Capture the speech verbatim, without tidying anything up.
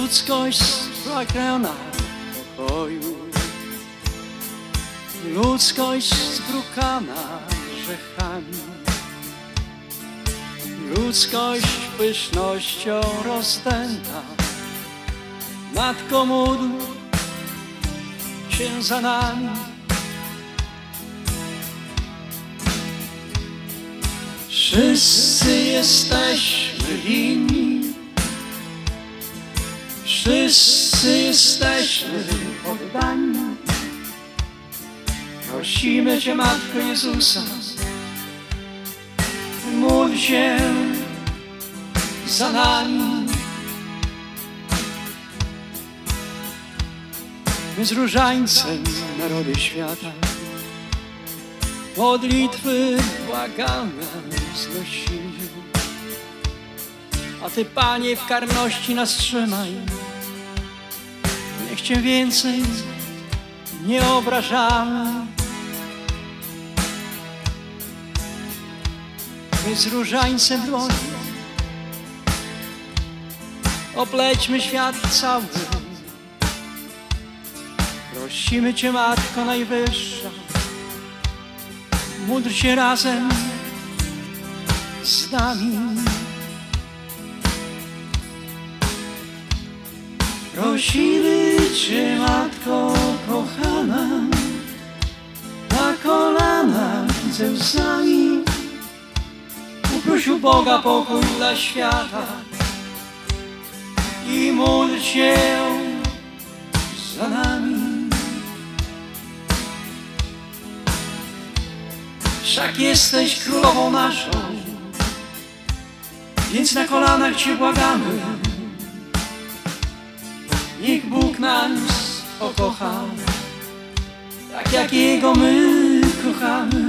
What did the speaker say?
Ludzkość spragniona pokoju, ludzkość zbrukana grzechami, ludzkość pysznością rozdęta. Matko, módl się za nami. Wszyscy jesteśmy winni, wszyscy jesteśmy poddani. Prosimy Cię, Matko Jezusa, módl się za nami. My z różańcem, narody świata, modlitwy błagania znosimy. A Ty, Panie, w karności nas trzymaj. Niech Cię więcej nie obrażamy. My z różańcem w dłoni oplećmy świat cały. Prosimy Cię, Matko Najwyższa, módl się razem z nami. Prosimy Cię, Matko kochana, na kolanach ze łzami uproś u Boga pokój dla świata i módl się za nami. Wszak jesteś królową naszą, więc na kolanach Cię błagamy. Niech Bóg nas pokocha, tak jak Jego my kochamy.